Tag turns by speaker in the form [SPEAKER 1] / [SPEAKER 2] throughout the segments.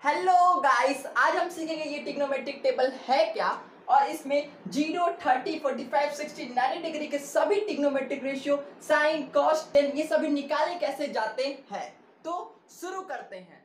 [SPEAKER 1] Hello guys, आज हम सीखेंगे ये ट्रिग्नोमेट्रिक टेबल है क्या और इसमें 0, 30, 45, 60, 90 डिग्री के सभी trigonometric ratio, sine, cos, tan ये सभी निकाले कैसे जाते हैं। तो शुरू करते हैं।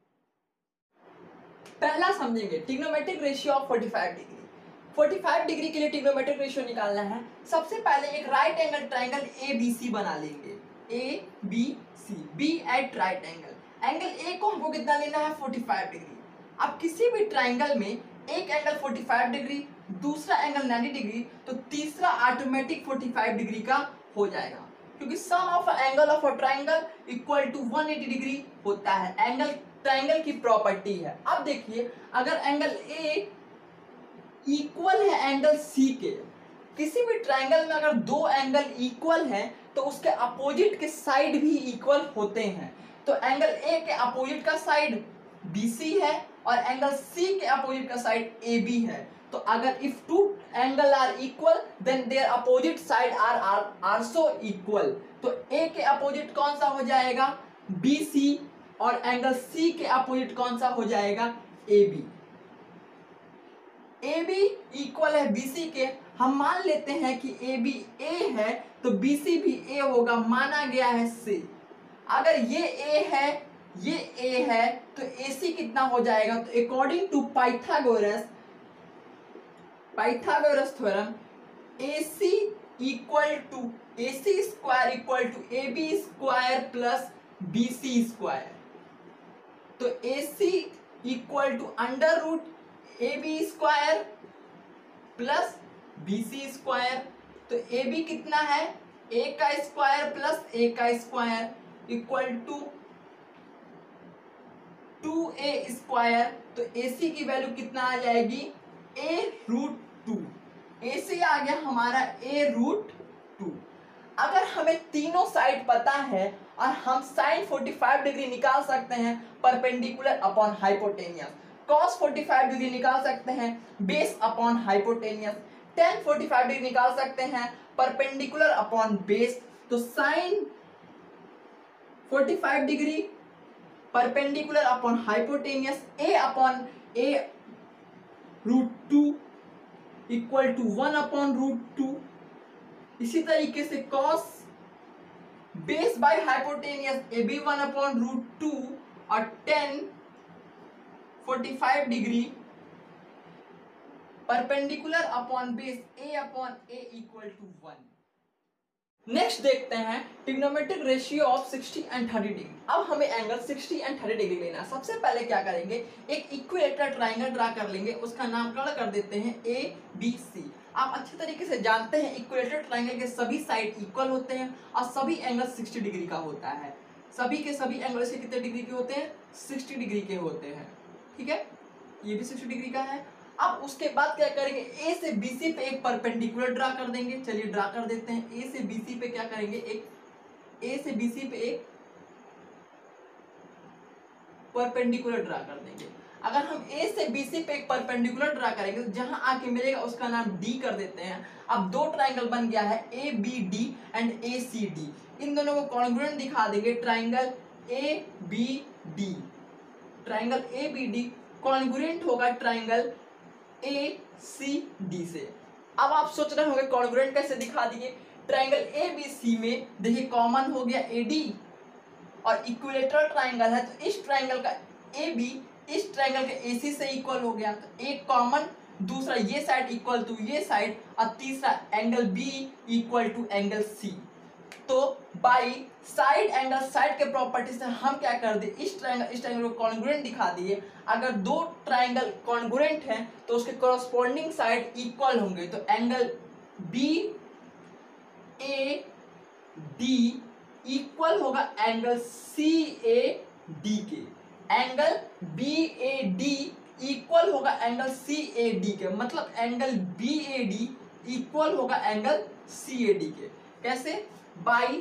[SPEAKER 1] पहला समझेंगे trigonometric ratio of 45 degree. 45 degree के लिए ट्रिग्नोमेट्रिक रेशियो निकालना है। सबसे पहले एक राइट एंगल ट्राइंगल ABC बना लेंगे। ABC, B at right angle. Angle A को हमको कितना लेना है 45 डिग्री। अब किसी भी ट्राइंगल में एक एंगल 45 डिग्री, दूसरा एंगल 90 डिग्री, तो तीसरा ऑटोमेटिक 45 डिग्री का हो जाएगा, क्योंकि sum of angle of a triangle equal to 180 degree होता है। एंगल ट्राइंगल की प्रॉपर्टी है। अब देखिए, अगर एंगल ए इक्वल है एंगल सी के, किसी भी ट्राइंगल में अगर दो एंगल इक्वल हैं तो उसके अपोजिट के साइड भी इक्वल होते हैं। तो एंगल ए के अपोजिट का साइड BC है और एंगल सी के अपोजिट का साइड AB है। तो अगर if two angle are equal then their opposite side are also equal. तो ए के अपोजिट कौन सा हो जाएगा BC और एंगल सी के अपोजिट कौन सा हो जाएगा AB। AB इक्वल है BC के। हम मान लेते हैं कि AB A है तो BC भी A होगा, माना गया है C। अगर ये A है, ये A है, तो AC कितना हो जाएगा। तो according to Pythagoras theorem AC equal to AC square equal to AB square plus BC square. तो AC equal to under root AB square plus BC square. तो AB कितना है, A का स्क्वायर प्लस A का square equal to 2A square. तो AC की value कितना आ जाएगी A रूट 2। AC आ गया हमारा A रूट 2। अगर हमें तीनों साइड पता है और हम साइन 45 डिग्री निकाल सकते हैं perpendicular upon hypotenuse, cos 45 degree निकाल सकते हैं base upon hypotenuse, tan 45 degree निकाल सकते हैं परपेंडिकुलर अपॉन बेस। तो sine 45 degree perpendicular upon hypotenuse A upon A root 2 equal to 1 upon root 2। इसी तरीके से cos base by hypotenuse AB 1 upon root 2 और tan 45 degree perpendicular upon base A upon A equal to 1। Next देखते हैं trigonometric ratio of 60 and 30 degree. अब हमें angle 60 and 30 degree लेना है। सबसे पहले क्या करेंगे, एक इक्विलेटरल ट्राइंगल ड्रा कर लेंगे, उसका नामकरण कर देते हैं ABC। आप अच्छे तरीके से जानते हैं इक्विलेटरल ट्राइंगल के सभी साइड इक्वल होते हैं और सभी एंगल 60 डिग्री का होता है। सभी के सभी एंगल से कितने डिग्री के होते हैं, 60 डिग्री के होते हैं। ठीक है, ये भी 60 डिग्री का है। अब उसके बाद क्या करेंगे, A से BC पे एक परपेंडिकुलर ड्रा कर देंगे। चलिए ड्रा कर देते हैं। A से BC पे क्या करेंगे, एक A से BC पे एक परपेंडिकुलर ड्रा कर देंगे। अगर हम A से BC पे एक परपेंडिकुलर ड्रा करेंगे तो जहां आके मिलेगा उसका नाम D कर देते हैं। अब दो ट्राइंगल बन गया है ABD एंड ACD। इन दोनों को कॉन्ग्रुएंट दिखा देंगे। Triangle ABD, triangle ABD congruent होगा ट्राइंगल ACD से। अब आप सोच रहे होंगे कॉन्ग्रुएंट कैसे दिखा दिए। ट्राइंगल ABC में देखिए कॉमन हो गया AD और इक्विलेटरल ट्राइंगल है तो इस ट्राइंगल का AB इस ट्राइंगल के AC से इक्वल हो गया। तो एक कॉमन, दूसरा ये साइड इक्वल टू ये साइड और तीसरा angle B equal to angle C। तो बाई साइड एंगल साइड के प्रॉपर्टी से हम क्या कर दिए, इस ट्राइंगल को कॉन्ग्रुएंट दिखा दिए। अगर दो ट्राइंगल कॉन्ग्रुएंट हैं तो उसके कॉरस्पॉन्डिंग साइड इक्वल होंगे। तो एंगल BAD इक्वल होगा एंगल CAD के। एंगल BAD इक्वल होगा एंगल CAD के, मतलब एंगल BAD इक्वल होगा एंगल CAD के। कैसे, बाई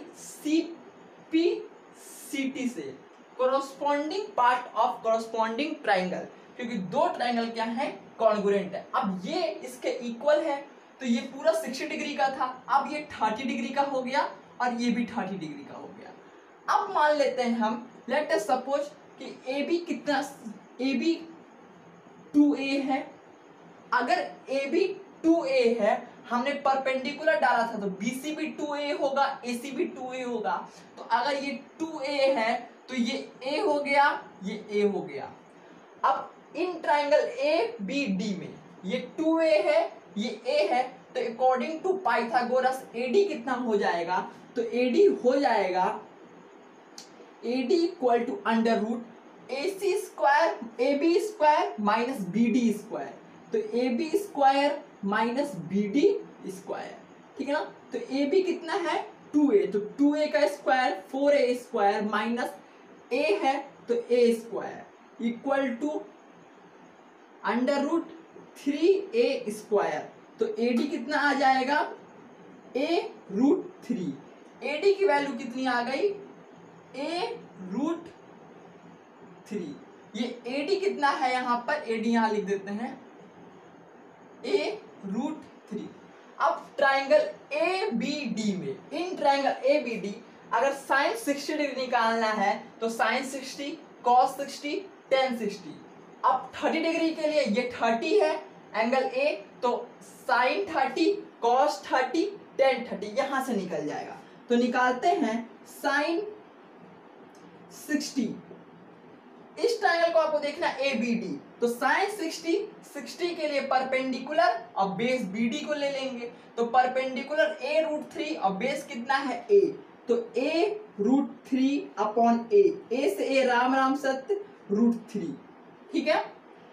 [SPEAKER 1] CPCT से, corresponding part of corresponding triangle, क्योंकि दो ट्राइंगल क्या है, कॉन्ग्रुएंट है। अब ये इसके इक्वल है तो ये पूरा 60 डिग्री का था, अब ये 30 डिग्री का हो गया और ये भी 30 डिग्री का हो गया। अब मान लेते हैं हम, लेट अस सपोज कि AB कितना ए बी 2a है। अगर ए बी 2a है, हमने परपेंडिकुलर डाला था तो BC भी 2a होगा, AC भी 2a होगा। तो अगर ये 2a है तो ये a हो गया, ये a हो गया। अब इन ट्राइंगल ABD में ये 2a है, ये a है, तो अकॉर्डिंग टू पाइथागोरस AD कितना हो जाएगा? तो AD हो जाएगा AD equal to under root AC square AB square minus BD square. तो AB square minus BD square, ठीक है ना। तो AB कितना है? 2a, तो 2a का square 4a square minus a है तो a square equal to under root 3a square. तो AD कितना आ जाएगा? a root 3। AD की वैल्यू कितनी आ गई? a root 3। ये AD कितना है यहाँ पर? AD यहाँ लिख देते हैं a रूट 3। अब ट्राइंगल ABD में, इन ट्राइंगल ABD अगर साइन 60 डिग्री निकालना है तो साइन 60, कॉस 60, टेन 60। अब 30 डिग्री के लिए ये 30 है एंगल A, तो साइन 30, कॉस 30, टेन 30 यहां से निकल जाएगा। तो निकालते हैं साइन 60। इस ट्रायंगल को आपको देखना ABD, तो साइन 60 के लिए परपेंडिकुलर और बेस BD को ले लेंगे। तो परपेंडिकुलर a रूट 3 और बेस कितना है a, तो a रूट 3 अपॉन a से a राम राम सत्य रूट 3, ठीक है।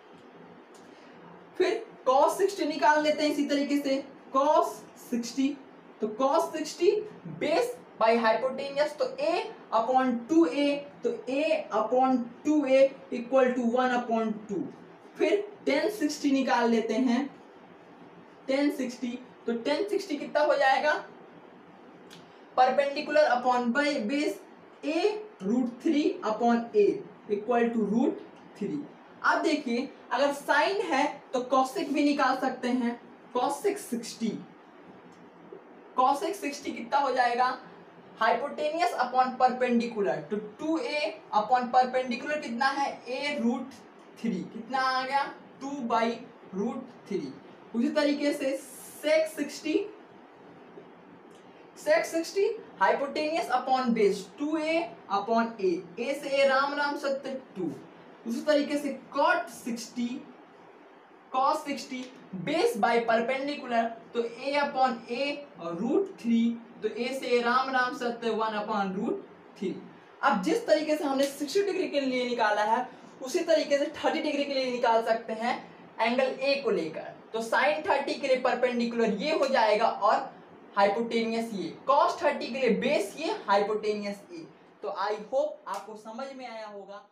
[SPEAKER 1] फिर cos 60 निकाल लेते हैं इसी तरीके से, cos 60, तो cos 60 बेस बाई हाइपोटेनियस, तो a अपॉन 2a, तो a upon 2a equal to 1 upon 2। फिर tan 60 निकाल लेते हैं, tan 60, तो tan 60 कितना हो जाएगा? Perpendicular upon base a root 3 upon a equal to root 3। अब देखिए अगर साइन है तो कॉसेक भी निकाल सकते हैं, कॉसेक 60, कॉसेक 60 कितना हो जाएगा? हाइपोटेनियस अपॉन परपेंडिकुलर, तो 2a अपॉन परपेंडिकुलर कितना है? a रूट 3, कितना आ गया? 2 बाई रूट 3। उसी तरीके से sec 60, sec 60 hypotenuse upon base 2a upon a से a राम राम सत्य 2। उसी तरीके से cot 60, cos 60 base by perpendicular, तो a अपॉन a और रूट 3, तो a से a राम राम सत्य 1 अपॉन रूट 3। अब जिस तरीके से हमने 60 डिग्री के लिए निकाला है उसी तरीके से 30 डिग्री के लिए निकाल सकते हैं एंगल a को लेकर। तो साइन 30 के लिए परपेंडिकुलर ये हो जाएगा और हाइपोटेनियस ये, cos 30 के लिए बेस ये, हाइपोटेनियस ये। तो आई होप आपको समझ में आया होगा।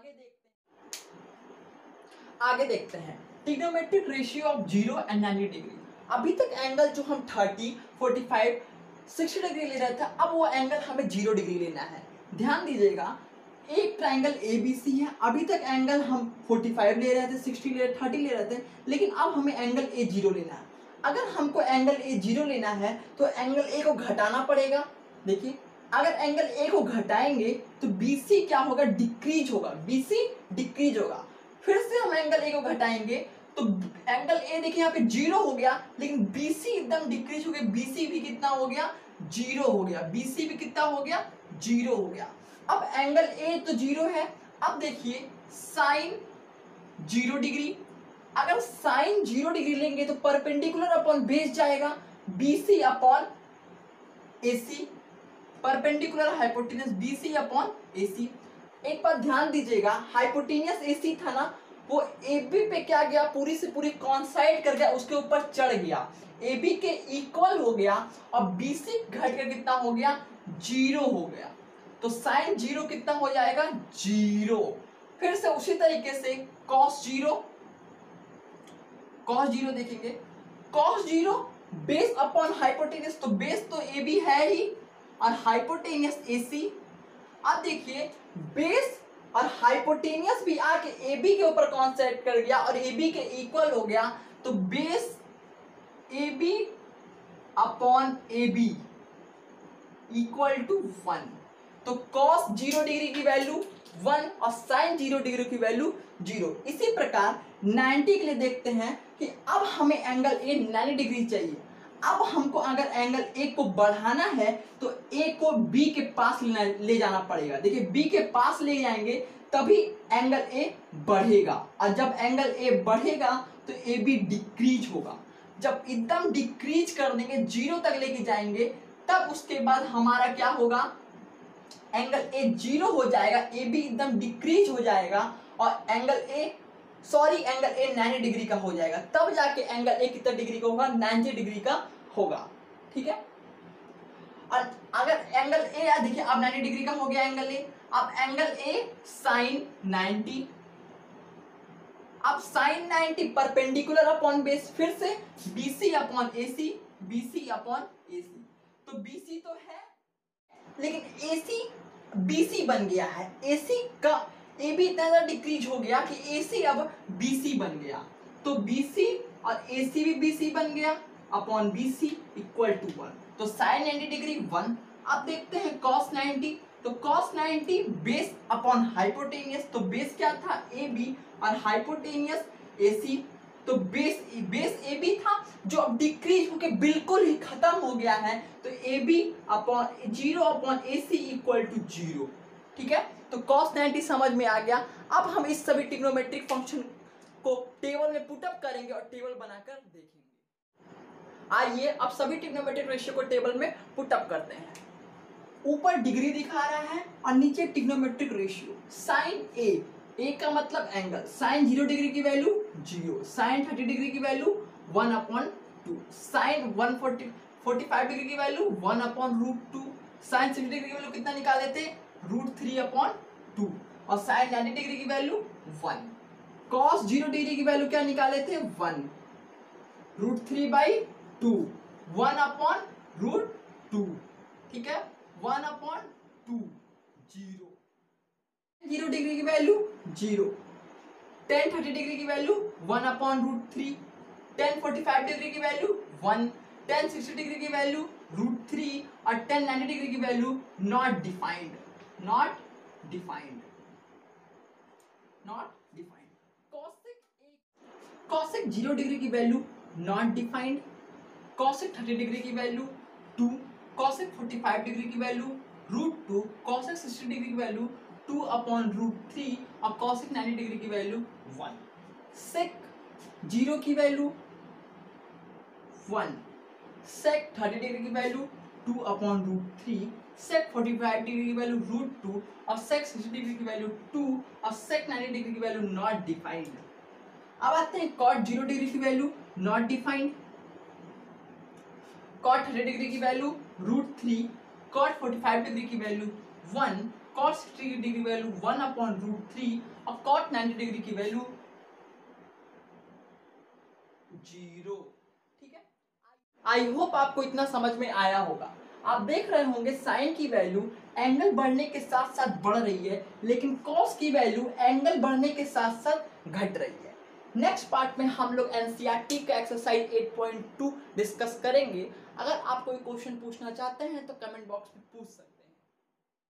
[SPEAKER 1] आगे देखते हैं trigonometric ratio of 0 and 90 degree. अभी तक एंगल जो हम 30, 45, 60 डिग्री ले रहे थे, अब वो एंगल हमें 0 डिग्री लेना है। ध्यान दीजिएगा, एक ट्राइंगल ABC है, अभी तक एंगल हम 45 ले रहे थे, 60 ले रहे थे, 30 ले रहे थे, लेकिन अब हमें एंगल A0 लेना है। अगर हमको एंगल A0 लेना है तो एंगल A को घटाना पड़ेगा। देखिए अगर एंगल A को घटाएंगे तो BC क्या होगा? डिक्रीज होगा, BC डिक्रीज होगा। फिर से हम एंगल A को घटाएंगे तो एंगल A देखिए यहाँ पे 0 हो गया, लेकिन BC एकदम डिक्रीज हो गया, BC भी कितना हो गया? 0 हो गया, BC भी कितना हो गया? 0 हो गया। अब एंगल A तो 0 है। अब देखिए साइन 0 डिग्री, अगर साइन 0 डिग्री लेंगे तो परपेंडिकुलर अपॉन बेस जाएगा, BC upon AC, perpendicular hypotenuse BC upon AC। एक बात ध्यान दीजिएगा, हाइपोटेनियस AC था ना, वो AB पे क्या गया? पूरी से पूरी कॉन्साइड कर गया, उसके ऊपर चढ़ गया, AB के इक्वल हो गया और BC घट कर कितना हो गया? 0 हो गया। तो साइन 0 कितना हो जाएगा? 0। फिर से उसी तरीके से cos 0, cos 0 देखेंगे, cos 0 बेस अपॉन हाइपोटेनियस, तो बेस तो AB है ही और हाइपोटेनियस AC। अब देखिए बेस और हाइपोटेनियस भी आके AB के ऊपर कॉन्सेंट्रेट कर गया और AB के इक्वल हो गया, तो base AB upon AB equal to 1। तो cos 0 डिग्री की वैल्यू 1 और साइन 0 डिग्री की वैल्यू 0। इसी प्रकार 90 के लिए देखते हैं कि अब हमें एंगल ए 90 डिग्री चाहिए। अब हमको अगर एंगल ए को बढ़ाना है तो ए को बी के पास ले जाना पड़ेगा। देखिए बी के पास ले जाएंगे तभी एंगल ए बढ़ेगा, और जब एंगल ए बढ़ेगा तो ए बी डिक्रीज होगा। जब एकदम डिक्रीज कर देंगे 0 तक लेके जाएंगे तब उसके बाद हमारा क्या होगा, एंगल ए 0 हो जाएगा, ए बी एकदम डिक्रीज हो जाएगा और एंगल ए 90 डिग्री का हो जाएगा। तब जाके एंगल ए कितना डिग्री का होगा, 90 डिग्री का होगा। ठीक है, और अगर एंगल ए देखिए अब 90 डिग्री का हो गया एंगल ए, अब एंगल ए साइन 90, अब साइन 90 परपेंडिकुलर अपॉन बेस, फिर से BC upon AC, BC upon AC. तो बीसी तो है लेकिन एसी बीसी बन गया है, एसी का ए बी इतना ज्यादा डिक्रीज हो गया कि एसी अब बीसी बन गया। तो बीसी और एसी भी बीसी बन गया अपॉन बीसी इक्वल टू 1। तो साइन 90 डिग्री 1। अब देखते हैं कॉस 90, तो कॉस 90 बेस अपॉन हाइपोटेनियस, तो बेस क्या था ए बी और हाइपोटेनियस एसी। तो बेस ए बी था जो अब डिक्रीज होके बिल्कुल ही खत्म हो गया है, तो A B upon 0 upon A C equal to 0। ठीक है, तो cos 90 समझ में आ गया। अब हम इस सभी ट्रिग्नोमेट्रिक फंक्शन को टेबल में पुटअप करेंगे और टेबल बनाकर देखेंगे। आइए अब सभी ट्रिग्नोमेट्रिक रेशियो को टेबल में पुटअप करते हैं। ऊपर डिग्री दिखा रहा है और नीचे ट्रिग्नोमेट्रिक रेशियो। साइन ए का मतलब एंगल, साइन 0 डिग्री की वैल्यू 0, साइन 30 डिग्री की वैल्यू 1/2, साइन 145 डिग्री की वैल्यू 1/√2, साइन 60 डिग्री की वैल्यू कितना निकाल देते, √3/2, और साइन 90 डिग्री की वैल्यू 1। कॉस 0 डिग्री की वैल्यू क्या निकाले थे, 1, √3/2, 1/√2। ठीक है, 1/2, 0। 0 डिग्री की वैल्यू 0, tan 30 डिग्री की वैल्यू 1/√3, tan 45 डिग्री की वैल्यू 1, tan 60 डिग्री की वैल्यू √3 और tan 90 डिग्री की value not defined. cosec 0 degree की value not defined, cosec 30 degree की वैल्यू 2, cosec 45 डिग्री की वैल्यू √2, cosec 60 डिग्री की वैल्यू 2/√3 और cosec 90 डिग्री की वैल्यू 1। sec 0 की वैल्यू 1, sec 30 डिग्री की वैल्यू 2/√3, sec 45 डिग्री की वैल्यू √2 और sec 60 डिग्री की वैल्यू 2 और sec 90 डिग्री की वैल्यू नॉट डिफाइंड। अब आते हैं cot 0 डिग्री की value not defined, cot 30 degree की वैल्यू √3, cot 45 डिग्री की वैल्यू 1, cot 60 डिग्री की वैल्यू 1/√3 और cot 90 डिग्री की वैल्यू 0। ठीक है, आई होप आपको इतना समझ में आया होगा। आप देख रहे होंगे साइन की वैल्यू एंगल बढ़ने के साथ साथ बढ़ रही है, लेकिन कॉस की वैल्यू एंगल बढ़ने के साथ साथ घट रही है। नेक्स्ट पार्ट में हम लोग एनसीईआरटी का एक्सरसाइज 8.2 डिस्कस करेंगे। अगर आप कोई क्वेश्चन पूछना चाहते हैं तो कमेंट बॉक्स में पूछ सकते हैं।